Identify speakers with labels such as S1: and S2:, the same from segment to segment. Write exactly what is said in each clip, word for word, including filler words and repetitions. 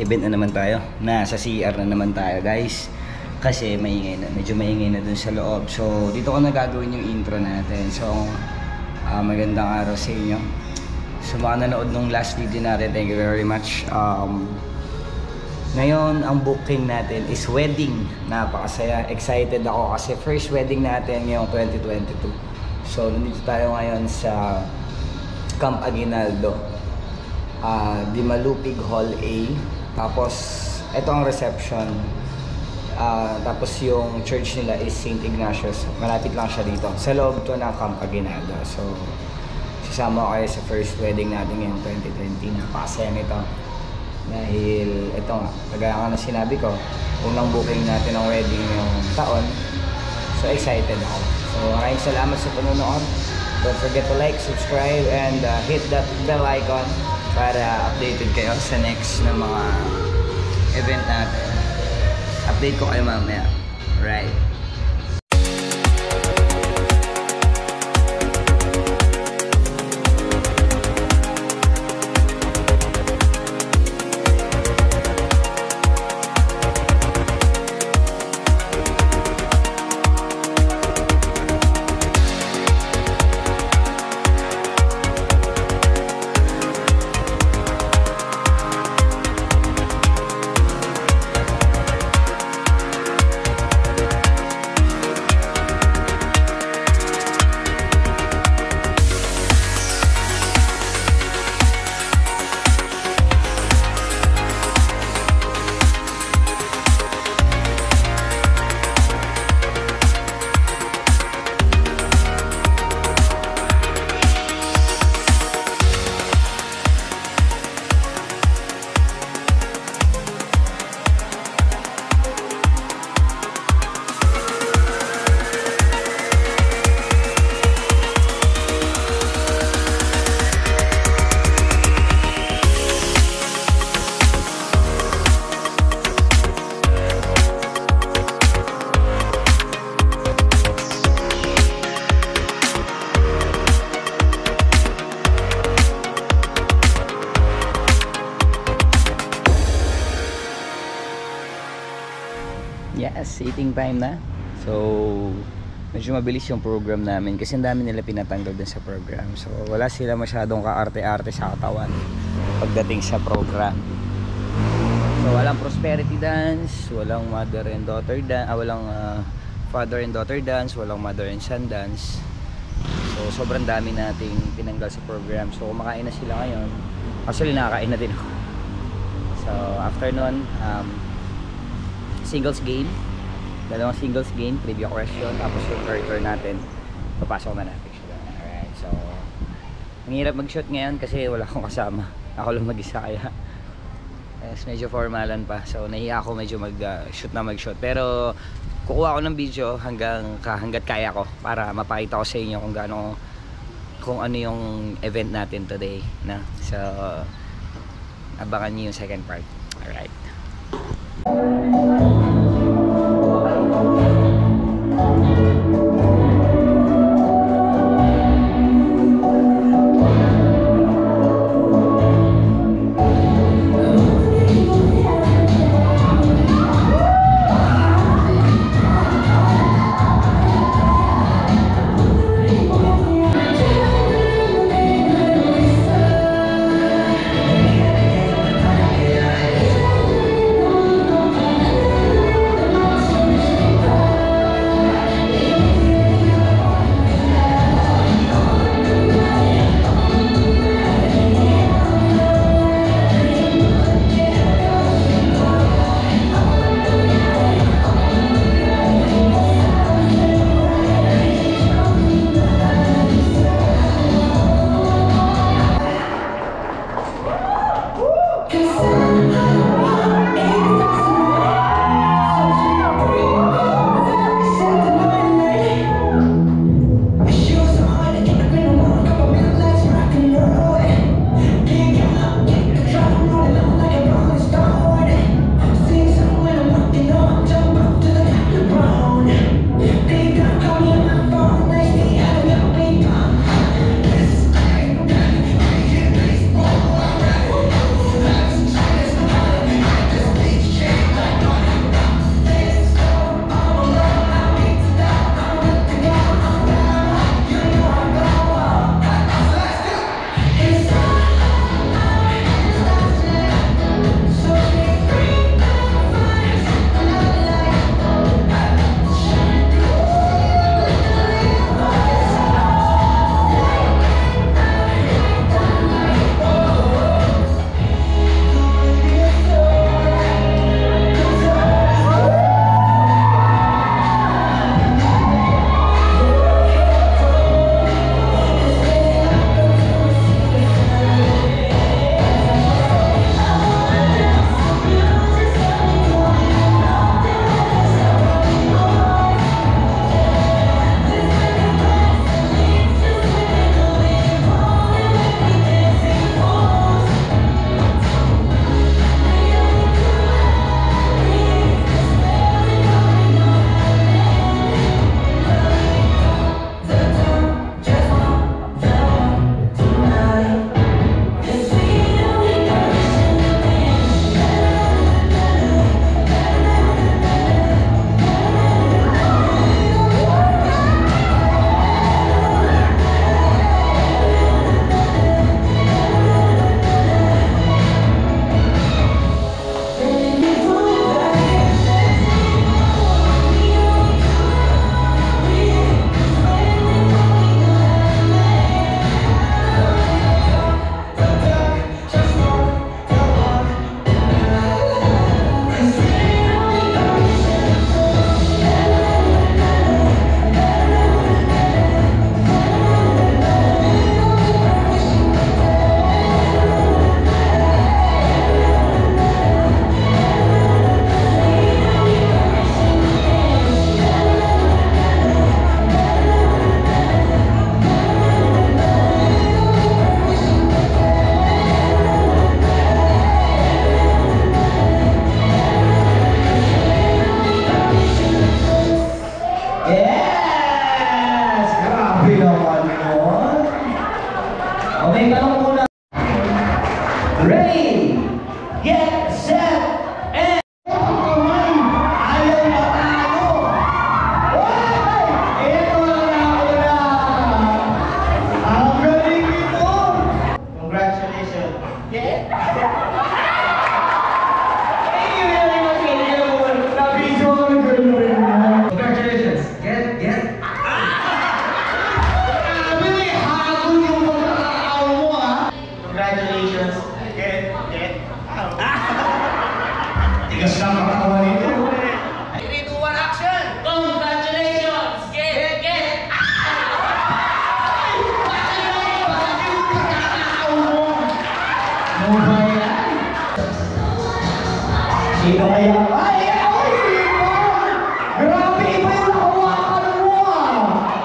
S1: event na naman tayo. Nasa C R na naman tayo guys. Kasi maingay na, medyo maingay na dun sa loob. So dito ko na gagawin yung intro natin. So uh, magandang araw sa inyo. So mga nanood nung last video natin, thank you very much. Um, ngayon ang booking natin is wedding. Napakasaya, excited ako kasi first wedding natin ngayong twenty twenty-two. So nandito tayo ngayon sa Camp Aguinaldo, uh, Dimalupig Hall A. Tapos ito ang reception. Uh, tapos yung church nila is Saint Ignatius. Malapit lang siya dito. Sa loob to ng Camp Aguinaldo. So, sasama ko kayo sa first wedding natin ngayong twenty twenty. Napakasaya nito. Dahil, ito nga, kagaya nga na sinabi ko, unang booking natin ng wedding ngayong taon. So, excited ako. So, maraming salamat sa panonood. Don't forget to like, subscribe, and uh, hit that bell icon para updated kayo sa next na mga event natin. Update ko kayo mamaya. Right. Yes, eating time na. So, medyo mabilis yung program namin kasi ang dami nila pinatanggal din sa program. So, wala sila masyadong kaarte-arte sa katawan pagdating sa program. So, walang prosperity dance, walang mother and daughter dance, ah, walang uh, father and daughter dance, walang mother and son dance. So, sobrang dami nating tinanggal sa program. So, kumakain na sila ngayon. Actually, nakakain na din ako. So, after nun, um, singles game, dalawang singles game, trivia question, tapos yung character natin, papasok na natin siya. Alright, so ang hirap mag-shoot ngayon kasi wala akong kasama, ako lang mag-isa, kaya yes, medyo formalan pa, so nahiya ako medyo mag-shoot uh, na mag-shoot, pero kukuha ko ng video hanggang hanggat kaya ko para mapakita ko sa inyo kung gaano, kung ano yung event natin today na. So abangan niyo yung second part. Alright.
S2: tawa nito.
S1: three, two, one, action! Congratulations! Get, get!
S2: Ano ba yan? Sino kaya? Ay! Ay! Sino? Grabe! Iba yung nakawakan mo ah!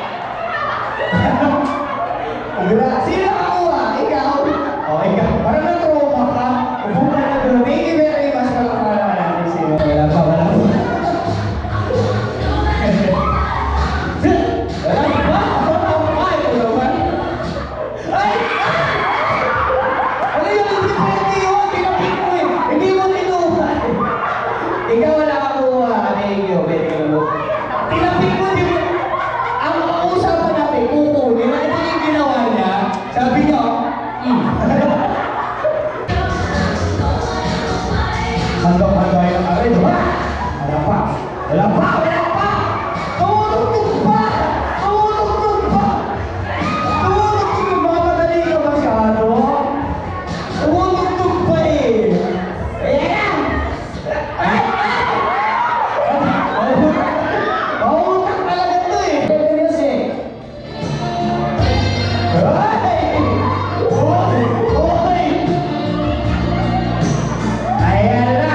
S2: Sino nakakuha? Ikaw? O, ikaw. Parang na-trauma ka. Upunta na doon. Thank you very much. Palakala natin sino. Wala pa, wala pa. Wala pa? Ako na ako. Ay! Wala pa? Ay! Ano yun? Hindi pwede yun. Pinapik mo eh. Hindi mo tinuha. Ikaw wala ka kuha. Thank you. Thank you. Pinapik mo din. Ang usapan natin, kukunin. Ito yung ginawa niya. Sabi niya, hmm. Hanggang-hanggang yung aray. Wala pa. Wala pa. Wala pa. Tumutugtog pa. Tumutugtog pa. Tumutugtog. Mamadali ka masyado. Tumutugtog pa eh. Ayan. Ay! Mahutak talaga ito eh. Music. Ay! Oy! Oy! Ayan na.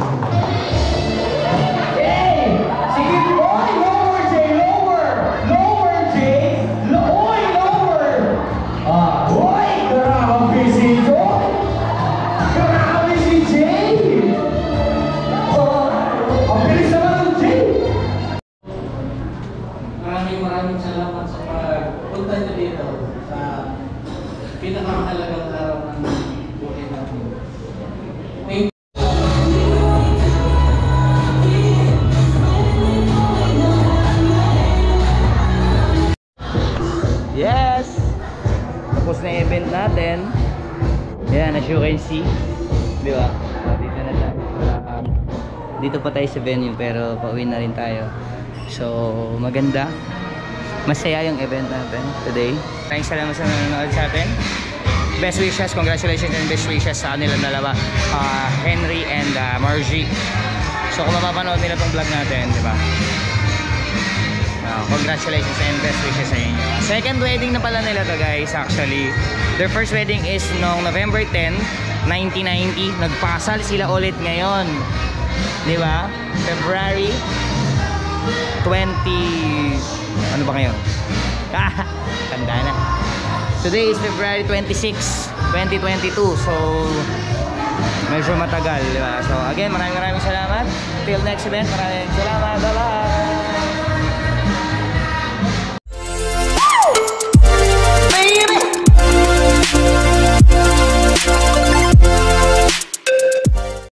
S2: Hey! Sige, oy! Lower, Jay! Lower! Lower, Jay! Lo- Oy! Lower! Ah, oy! Grabe si Joy! Grabe si Jay! Oh, ang bilis naman ng Jay!
S3: Maraming maraming salamat sa pagpunta niyo dito sa pinakamahalagang araw ng buhay natin. Thank you.
S1: Yes! Tapos na yung event natin. Yan, as you can see. Di ba? So, dito na tayo. Um, dito pa tayo sa venue pero pauwi na rin tayo. So, maganda. Masaya yung event natin today. Maraming salamat sa nanonood sa atin. Best wishes, congratulations and best wishes sa kanilang dalawa. Uh, Henry and uh, Margie. So, kung mapapanood nila tong vlog natin, di ba? Uh, congratulations and best wishes sa inyo. Second wedding na pala nila to guys actually. Their first wedding is noong November tenth, nineteen ninety. Nagpasal sila ulit ngayon. Di ba? February twenty... Ano ba ngayon? Ah, tanda na. Today is February twenty-sixth, twenty twenty-two. So, medyo matagal. Di ba? So, again, maraming maraming salamat. Till next event, maraming salamat. Bye-bye!